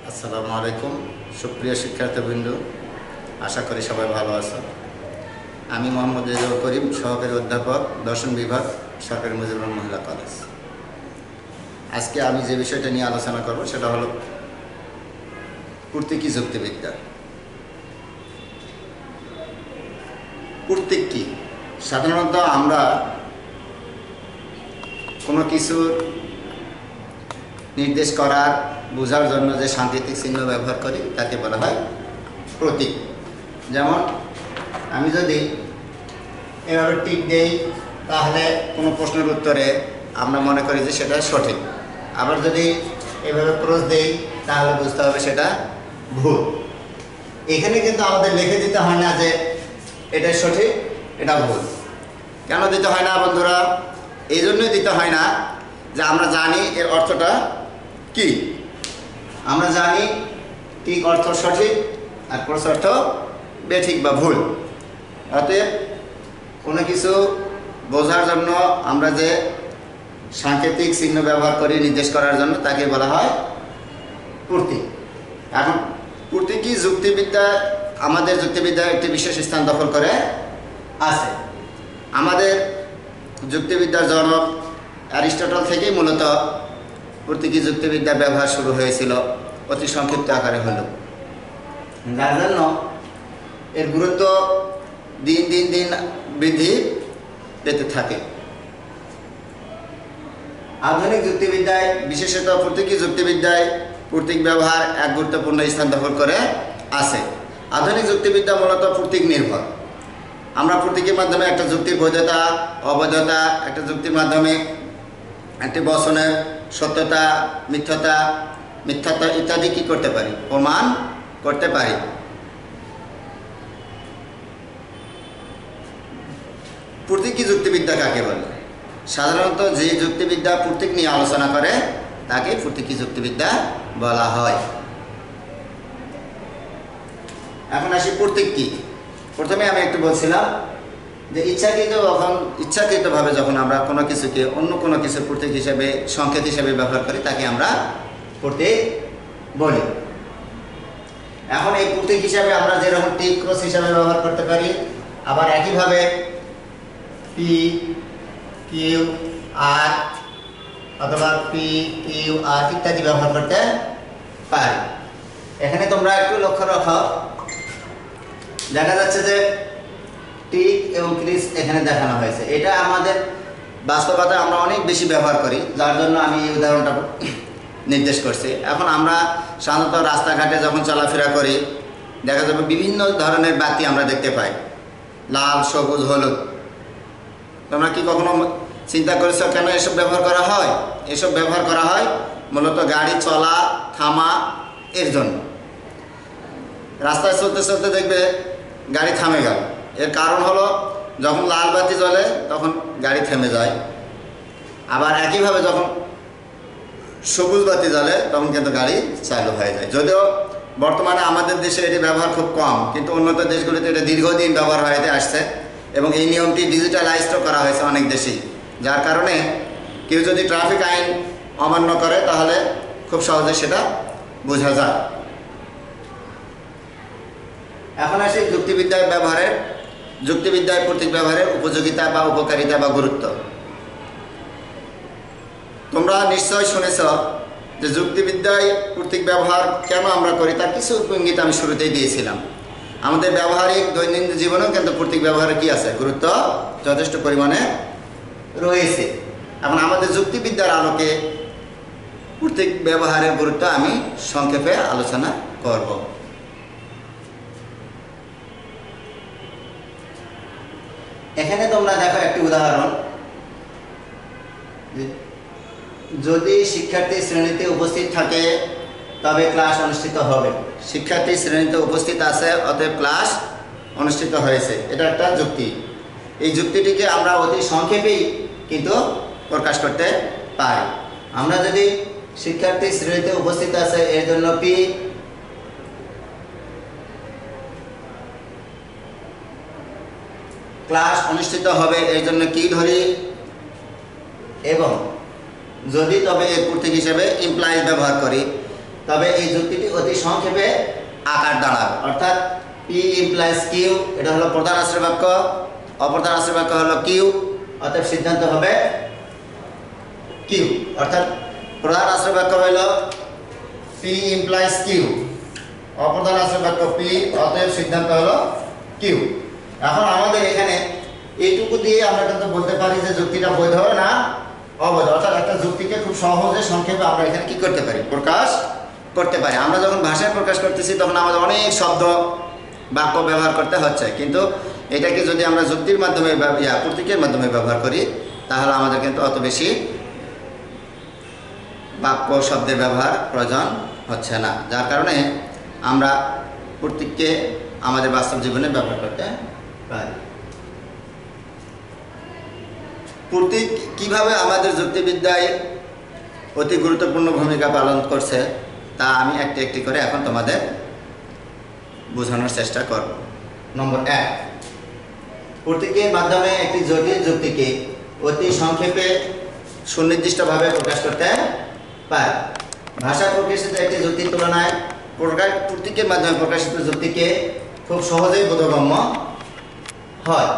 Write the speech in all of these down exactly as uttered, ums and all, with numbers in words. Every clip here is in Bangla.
আসসালামু আলাইকুম সুপ্রিয় শিক্ষার্থীবৃন্দ, আশা করি সবাই ভালো আছেন। আমি মোহাম্মদ রেজাউল করিম, সহকারী অধ্যাপক, দর্শন বিভাগ, সরকারি মুজিবুর মহিলা কলেজ। আজকে আমি যে বিষয়টা নিয়ে আলোচনা করব সেটা হলো কূর্তিকি যুক্তিবিদ্যা। কূর্তিক কি? সাধারণত আমরা কোনো কিছু নির্দেশ করার বোঝার জন্য যে সাংকেতিক চিহ্ন ব্যবহার করি তাকে বলা হয় প্রতীক। যেমন আমি যদি এভাবে টিক দেই তাহলে কোনো প্রশ্নের উত্তরে আমরা মনে করি যে সেটা সঠিক, আবার যদি এভাবে ক্রস দেই তাহলে বুঝতে হবে সেটা ভুল। এখানে কিন্তু আমাদের লিখে দিতে হয় না যে এটা সঠিক এটা ভুল। কেন দিতে হয় না বন্ধুরা? এই জন্যই দিতে হয় না যে আমরা জানি এর অর্থটা কি। আমরা জানি ঠিক অর্থ সঠিক আর ক্রস অর্থ বেঠিক বা ভুল। অতএব কোনো কিছু বোঝার জন্য আমরা যে সাংকেতিক চিহ্ন ব্যবহার করি নির্দেশ করার জন্য তাকে বলা হয় কূর্তিক। এখন কূর্তিকি যুক্তিবিদ্যা আমাদের যুক্তিবিদ্যার একটি বিশেষ স্থান দখল করে আছে। আমাদের যুক্তিবিদ্যার জনক অ্যারিস্টটল থেকেই মূলত কূর্তিকি যুক্তিবিদ্যা ব্যবহার শুরু হয়েছিল, অতি সংক্ষিপ্ত আকারে হলো, যার জন্য এর গুরুত্ব দিন দিন দিন বৃদ্ধি পেতে থাকে। আধুনিক যুক্তিবিদ্যায়, বিশেষত কূর্তিকি যুক্তিবিদ্যায় কূর্তিক ব্যবহার এক গুরুত্বপূর্ণ স্থান দখল করে আছে। আধুনিক যুক্তিবিদ্যা মূলত কূর্তিক নির্ভর। আমরা কূর্তিকের মাধ্যমে একটা যুক্তির বৈধতা অবৈধতা, একটা যুক্তির মাধ্যমে একটি বচনের সত্যতা মিথ্যতা মিথ্যাতা ইত্যাদি কি করতে পারি? প্রমাণ করতে পারি। কূর্তিকি যুক্তিবিদ্যা কাকে বলে? সাধারণত যে যুক্তিবিদ্যা কূর্তিক নিয়ে আলোচনা করে তাকে কূর্তিকি যুক্তিবিদ্যা বলা হয়। এখন আসি কূর্তিক কি। প্রথমে আমি একটু বলছিলাম যে ইচ্ছাকৃত যখন ইচ্ছাকৃতভাবে যখন আমরা কোনো কিছুকে অন্য কোনো কিছু কূর্তিক হিসেবে সংকেত হিসেবে ব্যবহার করি তাকে আমরা কূর্তিক বলি। এখন এই কূর্তিক হিসাবে আমরা যেরকম টিক ক্রস হিসাবে ব্যবহার করতে পারি, আবার একইভাবে পি কিউ আর অথবা পি কিউ আর ইত্যাদি ব্যবহার করতে পারি। এখানে তোমরা একটু লক্ষ্য রাখো, দেখা যাচ্ছে যে টিক এবং ক্রিস এখানে দেখানো হয়েছে। এটা আমাদের বাস্তবতায় আমরা অনেক বেশি ব্যবহার করি, যার জন্য আমি এই উদাহরণটা নির্দেশ করছি। এখন আমরা সাধারণত রাস্তাঘাটে যখন চলাফেরা করি দেখা যাবে বিভিন্ন ধরনের বাতি আমরা দেখতে পাই, লাল, সবুজ, হলুদ। তোমরা কি কখনো চিন্তা করেছো কেন এসব ব্যবহার করা হয়? এসব ব্যবহার করা হয় মূলত গাড়ি চলা থামা এর জন্য। রাস্তায় চলতে চলতে দেখবে গাড়ি থামে গেল, এর কারণ হলো যখন লাল বাতি জ্বলে তখন গাড়ি থেমে যায়, আবার একইভাবে যখন সবুজ বাতি জ্বলে তখন কিন্তু গাড়ি চালু হয়ে যায়। যদিও বর্তমানে আমাদের দেশে এটি ব্যবহার খুব কম, কিন্তু উন্নত দেশগুলিতে এটা দীর্ঘদিন ব্যবহার হয়ে আসছে এবং এই নিয়মটি ডিজিটালাইজড করা হয়েছে অনেক দেশেই, যার কারণে কেউ যদি ট্রাফিক আইন অমান্য করে তাহলে খুব সহজে সেটা বোঝা যায়। এখন আসি যুক্তিবিদ্যার ব্যবহারের যুক্তিবিদ্যায় কূর্তিক ব্যবহারের উপযোগিতা বা উপকারিতা বা গুরুত্ব। তোমরা নিশ্চয় শুনেছ যে যুক্তিবিদ্যায় কূর্তিক ব্যবহার কেন আমরা করি তার কিছু ইঙ্গিত আমি শুরুতেই দিয়েছিলাম। আমাদের ব্যবহারিক দৈনন্দিন জীবনেও কিন্তু কূর্তিক ব্যবহারের কি আছে? গুরুত্ব যথেষ্ট পরিমাণে রয়েছে। এখন আমাদের যুক্তিবিদ্যার আলোকে কূর্তিক ব্যবহারের গুরুত্ব আমি সংক্ষেপে আলোচনা করব। এখানে তোমরা দেখো একটি উদাহরণ, যদি শিক্ষার্থী শ্রেণীতে উপস্থিত থাকে তবে ক্লাস অনুষ্ঠিত হবে। শিক্ষার্থী শ্রেণীতে উপস্থিত আছে অতএব ক্লাস অনুষ্ঠিত হয়েছে, এটা একটা যুক্তি। এই যুক্তিটিকে আমরা অতি সংক্ষেপেই কিন্তু প্রকাশ করতে পারি। আমরা যদি শিক্ষার্থী শ্রেণীতে উপস্থিত আছে এর জন্য পি, ক্লাস অনুষ্ঠিত হবে এর জন্য কি ধরি, এবং যদি তবে এর কূর্তিক হিসেবে ইমপ্লাইজ ব্যবহার করি তবে এই যুক্তিটি অতি সংক্ষেপে আকার দাঁড়াবে। অর্থাৎ পি ইমপ্লাইজ কিউ, এটা হলো প্রধান আশ্রয় বাক্য, অপ্রধান আশ্রয় বাক্য হলো কিউ, অতএব সিদ্ধান্ত হবে কিউ। অর্থাৎ প্রধান আশ্রয় বাক্য হইল পি ইমপ্লাইজ কিউ, অপ্রধান আশ্রয় বাক্য পি, অতএব সিদ্ধান্ত হলো কিউ। এখন আমাদের এখানে এইটুকু দিয়ে আমরা কিন্তু বলতে পারি যে যুক্তিটা বৈধ না অবৈধ। অর্থাৎ একটা যুক্তিকে খুব সহজে সংক্ষেপে আমরা এখানে কি করতে পারি, প্রকাশ করতে পারি। আমরা যখন ভাষায় প্রকাশ করতেছি তখন আমাদের অনেক শব্দ বাক্য ব্যবহার করতে হচ্ছে, কিন্তু এটাকে যদি আমরা যুক্তির মাধ্যমে ইয়া প্রতীকের মাধ্যমে ব্যবহার করি তাহলে আমাদের কিন্তু অত বেশি বাক্য শব্দের ব্যবহার প্রয়োজন হচ্ছে না, যার কারণে আমরা প্রতীককে আমাদের বাস্তব জীবনে ব্যবহার করতে পারি। প্রতীক কিভাবে আমাদের যুক্তিবিদ্যায় অতি গুরুত্বপূর্ণ ভূমিকা পালন করছে তা আমি একটি একটি করে এখন তোমাদের বোঝানোর চেষ্টা করব। নম্বর এক, প্রতীকের মাধ্যমে একটি জটিল যুক্তিকে অতি সংক্ষেপে সুনির্দিষ্টভাবে প্রকাশ করতে পারে। ভাষা প্রকাশিত একটি যুক্তির তুলনায় প্রকাশ প্রতীকের মাধ্যমে প্রকাশিত যুক্তিকে খুব সহজেই বোধগম্য হয়।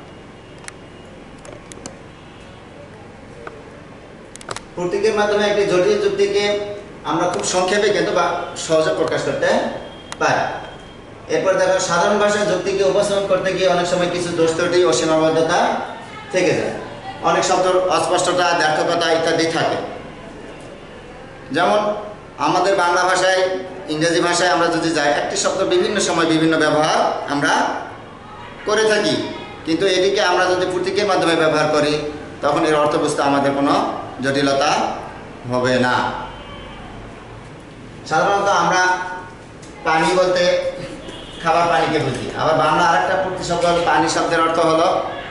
প্রতীকের মাধ্যমে একটি জটিল যুক্তিকে আমরা খুব সংক্ষেপে কিন্তু বা সহজে প্রকাশ করতে পারি। এরপর দেখো, সাধারণ ভাষায় যুক্তিকে উপস্থাপন করতে গিয়ে অনেক সময় কিছু দোষ ত্রুটি ও সীমাবদ্ধতা থেকে যায়। অনেক শব্দ অস্পষ্টতা, দ্ব্যর্থকতা ইত্যাদি থাকে। যেমন আমাদের বাংলা ভাষায়, ইংরেজি ভাষায় আমরা যদি যাই, একটি শব্দ বিভিন্ন সময় বিভিন্ন ব্যবহার আমরা করে থাকি, কিন্তু এটিকে আমরা যদি প্রতীকের মাধ্যমে ব্যবহার করি তখন এর অর্থ বুঝতে আমাদের কোনো জটিলতা হবে না। সাধারণত আমরা পানি বলতে খাবার পানিকে বুঝি, আবার বাংলা আরেকটা প্রতিশব্দ হলো পানি শব্দের অর্থ হলো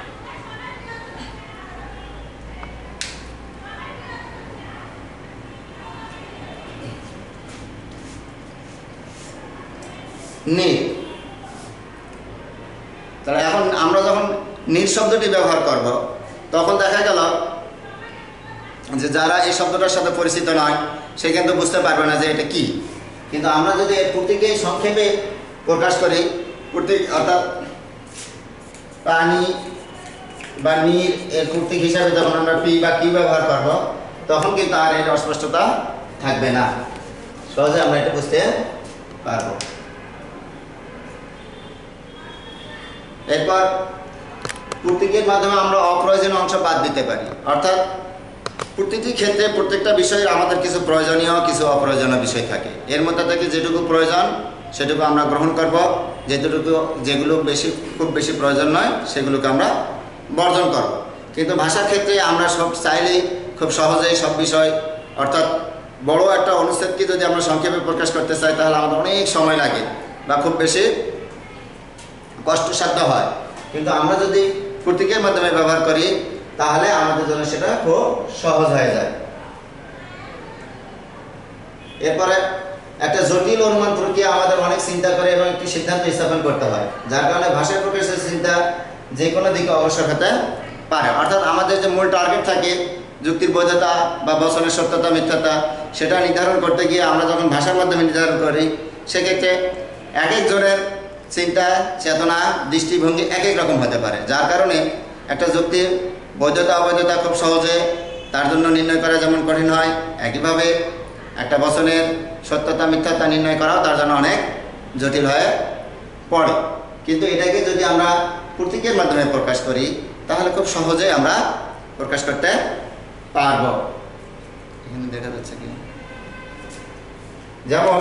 নীল। তাহলে এখন আমরা যখন নীল শব্দটি ব্যবহার করব তখন দেখা গেল যে যারা এই শব্দটার সাথে পরিচিত নয় সে কিন্তু বুঝতে পারবে না যে এটা কি। কিন্তু আমরা যদি এর প্রতীকে সংক্ষেপে প্রকাশ করি, প্রতীক অর্থাৎ পানি বা নীল এর প্রতীক হিসাবে যখন আমরা পি বা কিউ ব্যবহার করব তখন কিন্তু আর এর অস্পষ্টতা থাকবে না, সহজে আমরা এটা বুঝতে পারব। এরপর প্রতীকের মাধ্যমে আমরা অপ্রয়োজনীয় অংশ বাদ দিতে পারি। অর্থাৎ প্রতিটি ক্ষেত্রে প্রত্যেকটা বিষয়ের আমাদের কিছু প্রয়োজনীয় কিছু অপ্রয়োজনীয় বিষয় থাকে। এর মধ্যে থেকে যেটুকু প্রয়োজন সেটুকু আমরা গ্রহণ করব, যেটুকু যেগুলো বেশি খুব বেশি প্রয়োজন নয় সেগুলোকে আমরা বর্জন করব। কিন্তু ভাষার ক্ষেত্রে আমরা সব চাইলেই খুব সহজেই সব বিষয়, অর্থাৎ বড় একটা অনুচ্ছেদকে যদি আমরা সংক্ষেপে প্রকাশ করতে চাই তাহলে আমাদের অনেক সময় লাগে বা খুব বেশি কষ্টসাধ্য হয়। কিন্তু আমরা যদি প্রতীকের মাধ্যমে ব্যবহার করি তাহলে আমাদের জন্য সেটা খুব সহজ হয়ে যায়। এরপরে একটা জটিল অনুমান প্রক্রিয়া আমাদের অনেক চিন্তা করে এবং একটি সিদ্ধান্ত স্থাপন করতে হয়, যার কারণে ভাষায় প্রকাশের চিন্তা যে কোনো দিকে অগ্রসর হতে পারে। অর্থাৎ আমাদের যে মূল টার্গেট থাকে যুক্তির বৈধতা বা বচনের সত্যতা মিথ্যাতা, সেটা নির্ধারণ করতে গিয়ে আমরা যখন ভাষার মাধ্যমে নির্ধারণ করি সেক্ষেত্রে এক একজনের চিন্তা, চেতনা, দৃষ্টিভঙ্গি এক এক রকম হতে পারে, যার কারণে একটা যুক্তির বৈধতা অবৈধতা খুব সহজে তার জন্য নির্ণয় করা যেমন কঠিন হয়, একইভাবে একটা বচনের সত্যতা মিথ্যাতা নির্ণয় করাও তার জন্য অনেক জটিল হয়ে পড়ে। কিন্তু এটাকে যদি আমরা প্রতীকের মাধ্যমে প্রকাশ করি তাহলে খুব সহজে আমরা প্রকাশ করতে পারব। এখানে দেখা যাচ্ছে কি, যেমন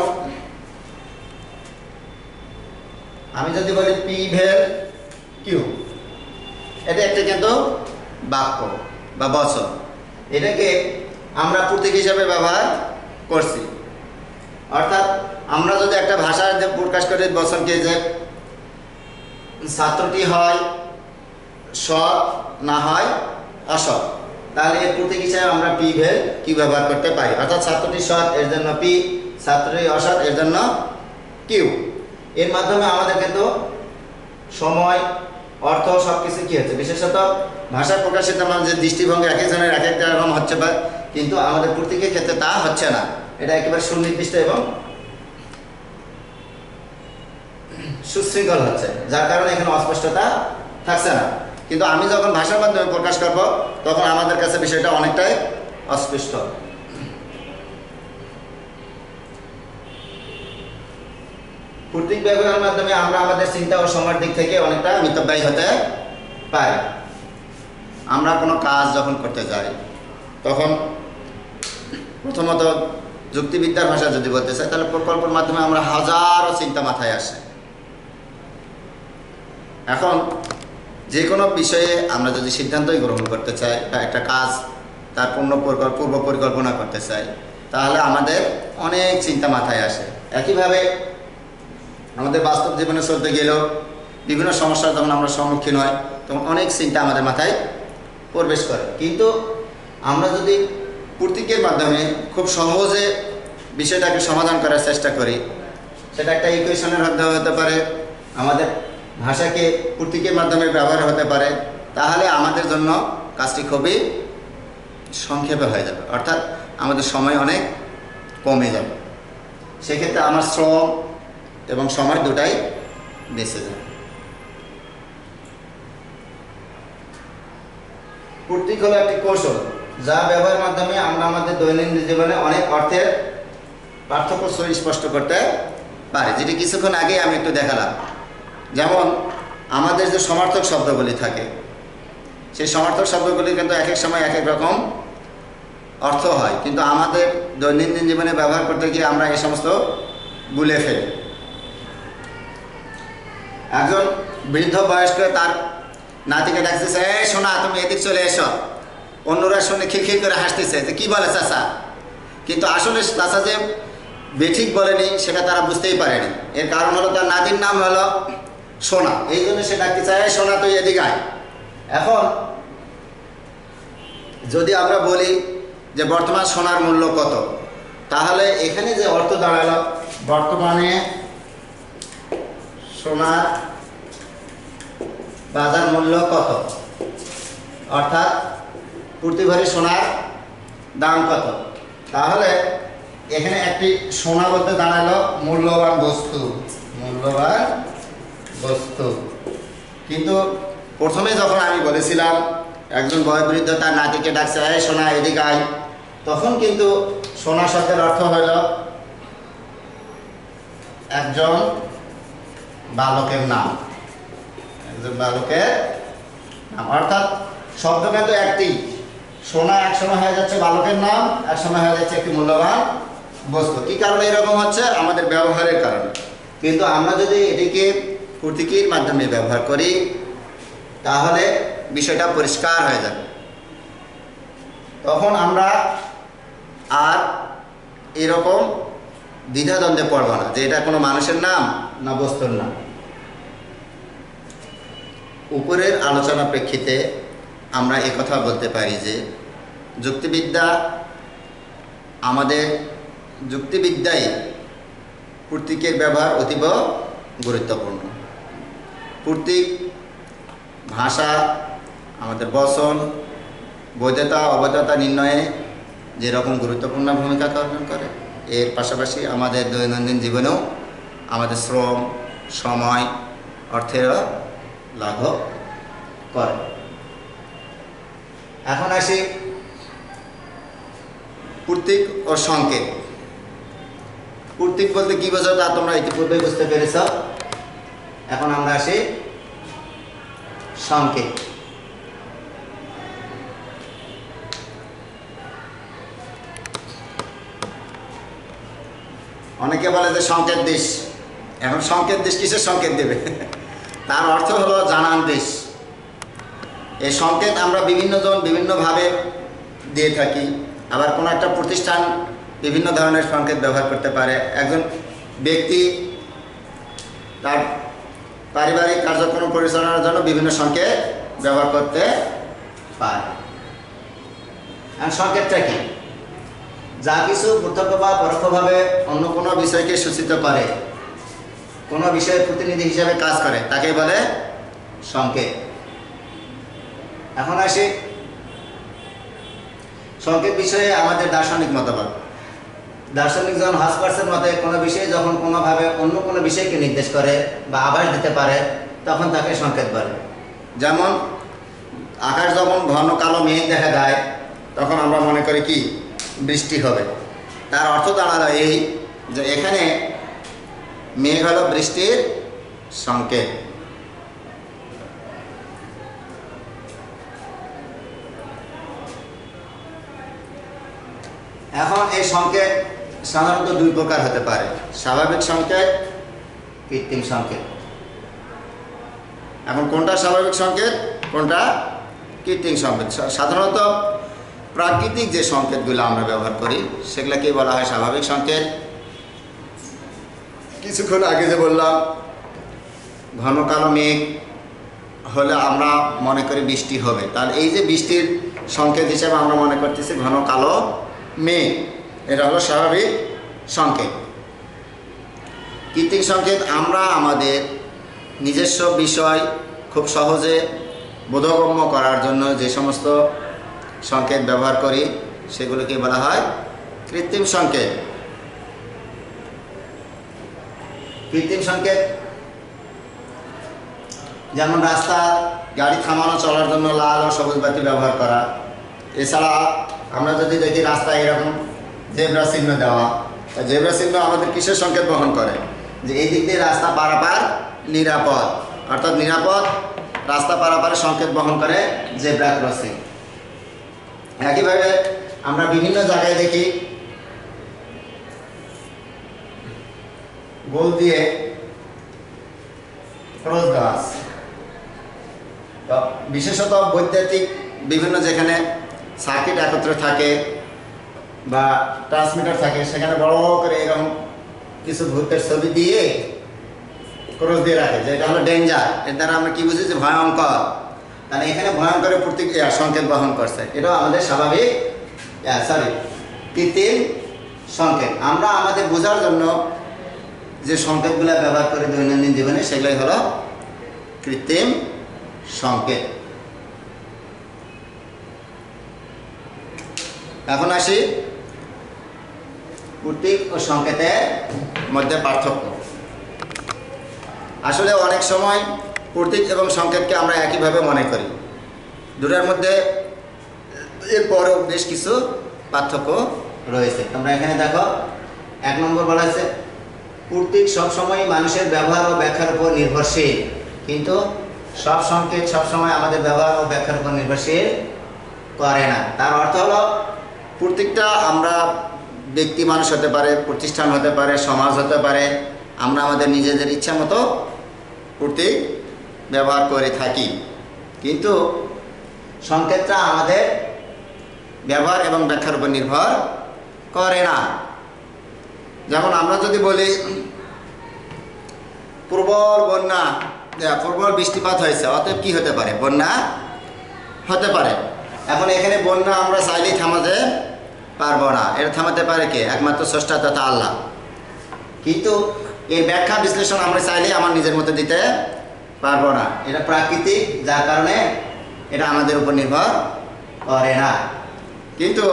আমি যদি বলি পি ভেল কিউ, এটা একটা কিন্তু বাক্য বা বচন, এটাকে আমরা প্রতীক হিসাবে ব্যবহার করছি। অর্থাৎ আমরা যদি একটা ভাষার প্রকাশ করি বচনকে যে ছাত্রটি হয় সৎ না হয় অসৎ, তাহলে এর প্রতীক হিসাবে আমরা পি ভেল কিউ ব্যবহার করতে পারি। অর্থাৎ ছাত্রটি সৎ এর জন্য পি, ছাত্রটি অসৎ এর জন্য কিউ। এর মাধ্যমে আমাদের কিন্তু সময়, অর্থ সব কিছু কী হচ্ছে, বিশেষত ভাষা প্রকাশিত আমাদের যে দৃষ্টিভঙ্গি এক একজনের এক এক রকম হচ্ছে, বা কিন্তু আমাদের প্রতীকের ক্ষেত্রে তা হচ্ছে না। এটা একেবারে সুনির্দিষ্ট এবং সুশৃঙ্খল হচ্ছে, যার কারণে এখানে অস্পষ্টতা থাকছে না। কিন্তু আমি যখন ভাষার মাধ্যমে প্রকাশ করব তখন আমাদের কাছে বিষয়টা অনেকটাই অস্পষ্ট। কর্তৃক ব্যবহারের মাধ্যমে আমরা আমাদের চিন্তা ও সময়ের দিক থেকে অনেকটা মিতব্যয়ী হতে পারি। আমরা কোনো কাজ যখন করতে যাই তখন প্রথমত যুক্তিবিদ্যার ভাষা যদি বলতে চাই তাহলে প্রকল্পের মাধ্যমে আমরা হাজারো চিন্তা মাথায় আসে। এখন যে কোনো বিষয়ে আমরা যদি সিদ্ধান্তই গ্রহণ করতে চাই বা একটা কাজ তার পূর্ণ পূর্ব পরিকল্পনা করতে চাই তাহলে আমাদের অনেক চিন্তা মাথায় আসে। একইভাবে আমাদের বাস্তব জীবনে চলতে গেলেও বিভিন্ন সমস্যার যখন আমরা সম্মুখীন হই তখন অনেক চিন্তা আমাদের মাথায় প্রবেশ করে। কিন্তু আমরা যদি প্রতীকের মাধ্যমে খুব সহজে বিষয়টাকে সমাধান করার চেষ্টা করি, সেটা একটা ইকুয়েশনের মাধ্যমে হতে পারে, আমাদের ভাষাকে প্রতীকের মাধ্যমে ব্যবহার হতে পারে, তাহলে আমাদের জন্য কাজটি খুবই সংক্ষেপে হয়ে যাবে, অর্থাৎ আমাদের সময় অনেক কমে যাবে। সেক্ষেত্রে আমার শ্রম এবং সময় দুটাই বেঁচে যাবে। প্রতীক হলো একটি কৌশল যা ব্যবহারের মাধ্যমে আমরা আমাদের দৈনন্দিন জীবনে অনেক অর্থের পার্থক্য স্পষ্ট করতে পারি, যেটি কিছুক্ষণ আগে আমি একটু দেখালাম। যেমন আমাদের যে সমার্থক শব্দগুলি থাকে সেই সমার্থক শব্দগুলি কিন্তু এক এক সময় এক এক রকম অর্থ হয়, কিন্তু আমাদের দৈনন্দিন জীবনে ব্যবহার করতে গিয়ে আমরা এই সমস্ত ভুলে ফেলি। একজন বৃদ্ধ বয়স্ক তার নাতিকে ডাকতেছে, এই শোনা তুমি এদিক চলে এসো। অন্যরা শুনে খিলখিল করে হাসতেছে যে কি বলে চাচা, কিন্তু আসলে চাচা যে বেঠিক বলেনি সেটা তারা বুঝতেই পারেনি। এর কারণ হলো তার নাতির নাম হলো সোনা, এই জন্য সে ডাকতে চায় সোনা তুই এদিকে আয়। এখন যদি আমরা বলি যে বর্তমান সোনার মূল্য কত, তাহলে এখানে যে অর্থ দাঁড়ালো বর্তমানে সোনার বাজার মূল্য কত, অর্থাৎ প্রতি ভরি সোনার দাম কত, তাহলে এখানে একটি সোনা বলতে দাঁড়ালো মূল্যবান বস্তু, মূল্যবান বস্তু। কিন্তু প্রথমে যখন আমি বলেছিলাম একজন বয়োবৃদ্ধ তার নাতিকে ডাকছে, এই সোনা এদিকে আয়, তখন কিন্তু সোনা শব্দের অর্থ হইল একজন বালকের নাম, একজন বালকের নাম, অর্থাৎ শব্দ কিন্তু একটি, সোনা এক সময় হয়ে যাচ্ছে বালকের নাম, এক সময় হয়ে যাচ্ছে একটি মূল্যবান বস্তু। কি কারণে এরকম হচ্ছে? আমাদের ব্যবহারের কারণে। কিন্তু আমরা যদি এটিকে প্রতীকীর মাধ্যমে ব্যবহার করি তাহলে বিষয়টা পরিষ্কার হয়ে যাবে। তখন আমরা আর এরকম দ্বিধাদ্বন্দ্বে পড়ব না যে এটা কোনো মানুষের নাম না বস্তুর নাম। উপরের আলোচনা প্রেক্ষিতে আমরা একথা বলতে পারি যে যুক্তিবিদ্যা আমাদের যুক্তিবিদ্যায় প্রতীকের ব্যবহার অতীব গুরুত্বপূর্ণ। প্রতীক ভাষা আমাদের বচন বৈধতা অবৈধতা নির্ণয়ে যেরকম গুরুত্বপূর্ণ ভূমিকা পালন করে, এর পাশাপাশি আমাদের দৈনন্দিন জীবনেও আমাদের শ্রম সময় অর্থের লাঘব করে। এখন আসি প্রতীক ও সংকেত। প্রতীক বলতে কি বোঝো তা তোমরা ইতিপূর্বে বুঝতে পেরেছ। এখন আমরা আসি সংকেত। অনেকে বলে যে সংকেত দিস, এখন সংকেত দিস কিসের সংকেত দেবে? তার অর্থ হলো জানান দিস। এই সংকেত আমরা বিভিন্ন জন বিভিন্নভাবে দিয়ে থাকি, আবার কোনো একটা প্রতিষ্ঠান বিভিন্ন ধরনের সংকেত ব্যবহার করতে পারে। একজন ব্যক্তি তার পারিবারিক কার্যক্রম পরিচালনার জন্য বিভিন্ন সংকেত ব্যবহার করতে পারে। সংকেতটা কি? যা কিছু প্রত্যক্ষ বা পরোক্ষভাবে অন্য কোনো বিষয়কে সূচিত করে, কোনো বিষয়ের প্রতিনিধি হিসেবে কাজ করে, তাকে বলে সংকেত। এখন আসি সংকেত বিষয়ে আমাদের দার্শনিক মতবাদ। দার্শনিক জন হাসপার্সের মতে কোনো বিষয় যখন কোনোভাবে অন্য কোনো বিষয়কে নির্দেশ করে বা আভাস দিতে পারে তখন তাকে সংকেত বলে। যেমন আকাশ যখন ঘন কালো মেঘ দেখা যায় তখন আমরা মনে করি কি বৃষ্টি হবে। তার অর্থ দাঁড়ালো এই যে এখানে মেঘ হলো বৃষ্টির সংকেত। এখন এই সংকেত সাধারণত দুই প্রকার হতে পারে, স্বাভাবিক সংকেত, কৃত্রিম সংকেত। এখন কোনটা স্বাভাবিক সংকেত, কোনটা কৃত্রিম সংকেত? সাধারণত প্রাকৃতিক যে সংকেতগুলো আমরা ব্যবহার করি সেগুলোকে বলা হয় স্বাভাবিক সংকেত। কিছুক্ষণ আগে যে বললাম ঘন কালো মেঘ হলে আমরা মনে করি বৃষ্টি হবে, তাহলে এই যে বৃষ্টির সংকেত হিসাবে আমরা মনে করতেছি ঘন কালো মেঘ, এটা হলো স্বাভাবিক সংকেত। কৃত্রিম সংকেত আমরা আমাদের নিজস্ব বিষয় খুব সহজে বোধগম্য করার জন্য যে সমস্ত সংকেত ব্যবহার করি সেগুলোকে বলা হয় কৃত্রিম সংকেত। কৃত্রিম সংকেত যেমন রাস্তা গাড়ি থামানো চলার জন্য লাল ও সবুজ বাতি ব্যবহার করা। এছাড়া আমরা যদি দেখি রাস্তায় এরকম জেব্রা চিহ্ন দেওয়া, জেব্রা চিহ্ন আমাদের কিসের সংকেত বহন করে? যে এই দিক দিয়ে রাস্তা পারাপার নিরাপদ, অর্থাৎ নিরাপদ রাস্তা পারাপারের সংকেত বহন করে জেব্রা ক্রসিং। একইভাবে আমরা বিভিন্ন জায়গায় দেখি গোল দিয়ে ক্রস দেওয়া আছে। তো বিশেষত বৈদ্যুতিক বিভিন্ন যেখানে সার্কিট একত্রে থাকে বা ট্রান্সমিটার থাকে সেখানে বড় করে এরকম কিছু ভূতের ছবি দিয়ে ক্রস দিয়ে রাখে, যে এটা হলো ডেঞ্জার। এর দ্বারা আমরা কি বুঝি? যে ভয়ঙ্কর। তাহলে এখানে ভয়ঙ্করের প্রতীক সংকেত বহন করছে। এটাও আমাদের স্বাভাবিক সরি কৃত্রিম সংকেত। আমরা আমাদের বোঝার জন্য যে সংকেতগুলো ব্যবহার করি দৈনন্দিন জীবনে সেগুলোই হলো কৃত্রিম সংকেত। এখন আসি প্রতীক ও সংকেতের মধ্যে পার্থক্য। আসলে অনেক সময় প্রতীক এবং সংকেতকে আমরা একইভাবে মনে করি, দুটার মধ্যে এরপরেও বেশ কিছু পার্থক্য রয়েছে। তোমরা এখানে দেখো এক নম্বর বলা হয়েছে প্রতীক সবসময় মানুষের ব্যবহার ও ব্যাখ্যার উপর নির্ভরশীল, কিন্তু সব সংকেত সবসময় আমাদের ব্যবহার ও ব্যাখ্যার উপর নির্ভরশীল করে না। তার অর্থ হলো প্রতীকটা আমরা ব্যক্তি মানুষ হতে পারে, প্রতিষ্ঠান হতে পারে, সমাজ হতে পারে, আমরা আমাদের নিজেদের ইচ্ছা মতো প্রতীক ব্যবহার করে থাকি, কিন্তু সংকেতটা আমাদের ব্যবহার এবং ব্যাখ্যার উপর নির্ভর করে না। যেমন আমরা যদি বলি প্রবল বন্যা, প্রবল বৃষ্টিপাত হয়েছে, অতএব কি হতে পারে? বন্যা হতে পারে। এখন এখানে বন্যা আমরা চাইলেই থামাতে পারবো না, এটা থামাতে পারে কে? একমাত্র স্রষ্টা তথা আল্লাহ। কিন্তু এর ব্যাখ্যা বিশ্লেষণ আমরা চাইলেই আমার নিজের মতো দিতে পারবো না, এটা প্রাকৃতিক, যার কারণে এটা আমাদের উপর নির্ভর করে না। কিন্তু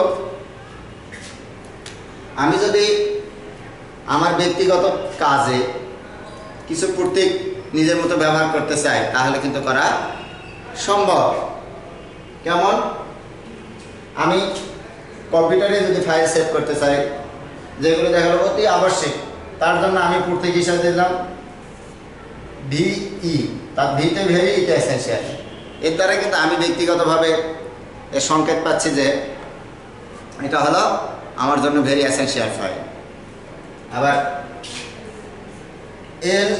আমি যদি আমার ব্যক্তিগত কাজে কিছু প্রতীক নিজের মতো ব্যবহার করতে চাই তাহলে কিন্তু করা সম্ভব। কেমন? আমি কম্পিউটারে যদি ফাইল সেভ করতে চাই, যেগুলো দেখা গেল অতি আবশ্যিক, তার জন্য আমি প্রতীক হিসাবে দিলাম ভিই, তার ভিতে ভেরি এটা এসেন্সিয়াল। এর দ্বারা কিন্তু আমি ব্যক্তিগতভাবে এর সংকেত পাচ্ছি যে এটা হলো আমার জন্য ভেরি এসেন্সিয়াল ফাইল। আবার এল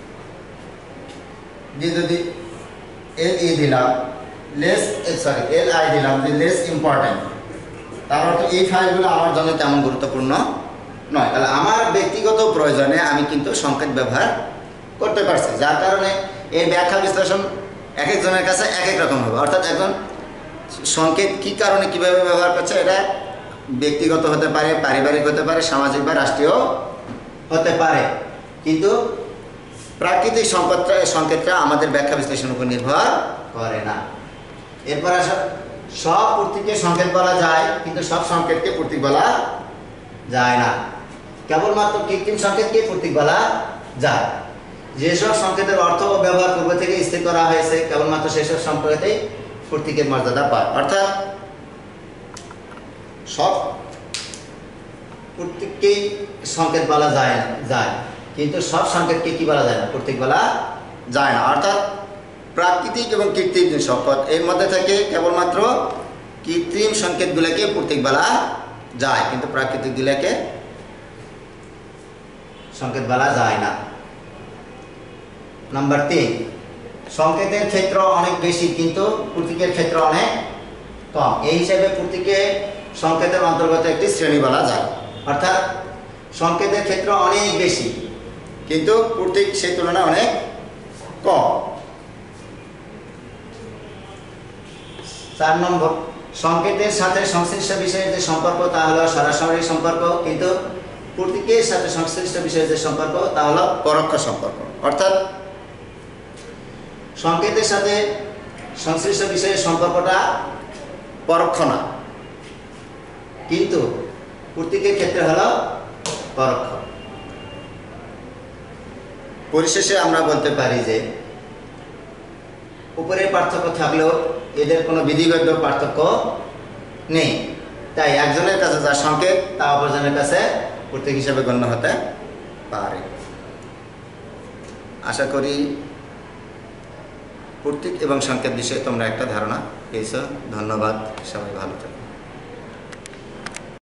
দিয়ে যদি এল ই দিলাম, লেস সরি এল আই দিলাম যে লেস ইম্পর্টেন্ট, তার অর্থ এই ফাইলগুলো আমার জন্য তেমন গুরুত্বপূর্ণ নয়। তাহলে আমার ব্যক্তিগত প্রয়োজনে আমি কিন্তু সংকেত ব্যবহার করতে পারছি, যার কারণে এর ব্যাখ্যা বিশ্লেষণ এক একজনের কাছে এক এক রকম হবে। অর্থাৎ একজন সংকেত কী কারণে কীভাবে ব্যবহার করছে এটা ব্যক্তিগত হতে পারে, পারিবারিক হতে পারে, সামাজিক বা রাষ্ট্রীয় হতে পারে, কিন্তু প্রাকৃতিক সংকেতটা সংকেতটা আমাদের ব্যাখ্যা বিশ্লেষণের উপর নির্ভর করে না। এরপর আসা সব প্রতীককে সংকেত বলা যায়, কিন্তু সব সংকেতকে প্রতীক বলা যায় না। কেবলমাত্র কৃত্রিম সংকেতকে প্রতীক বলা যায়। যেসব সংকেতের অর্থ ও ব্যবহার পূর্ব থেকে স্থির করা হয়েছে কেবলমাত্র সেসব সংকেতেই প্রতীকের মর্যাদা পায়। অর্থাৎ সব প্রতীককেই সংকেত বলা যায় যায় কিন্তু সব সংকেতকে কি বলা যায় না, প্রতীক বলা যায় না। অর্থাৎ প্রাকৃতিক এবং কৃত্রিম সংকেত এর মধ্যে থেকে কেবলমাত্র কৃত্রিম সংকেতগুলোকে প্রতীক বলা যায় কিন্তু প্রাকৃতিকগুলোকে সংকেত বলা যায় না। নাম্বার তিন, সংকেতের ক্ষেত্র অনেক বেশি কিন্তু প্রতীকের ক্ষেত্র অনেক কম। এই হিসাবে প্রতীকে সংকেতের অন্তর্গত একটি শ্রেণী বলা যায়। অর্থাৎ সংকেতের ক্ষেত্র অনেক বেশি কিন্তু প্রতীক সেই তুলনায় অনেক কম। চার নম্বর, সংকেতের সাথে সংশ্লিষ্ট বিষয়ের যে সম্পর্ক তা হলো সরাসরি সম্পর্ক কিন্তু প্রতীকের সাথে সংশ্লিষ্ট বিষয়ের যে সম্পর্ক তা হলো পরোক্ষ সম্পর্ক। অর্থাৎ সংকেতের সাথে সংশ্লিষ্ট বিষয়ের সম্পর্কটা পরোক্ষ না কিন্তু প্রতীকের ক্ষেত্রে হলো পরোক্ষ। পরিশেষে আমরা বলতে পারি যে উপরের পার্থক্য থাকলেও এদের কোনো বিধিবদ্ধ পার্থক্য নেই, তাই একজনের কাছে যা সংকেত তা অপরজনের কাছে প্রতীক হিসেবে গণ্য হতে পারে। আশা করি প্রতীক এবং সংকেত বিষয়ে তোমরা একটা ধারণা পেয়েছ। ধন্যবাদ, সবাই ভালো থাকো।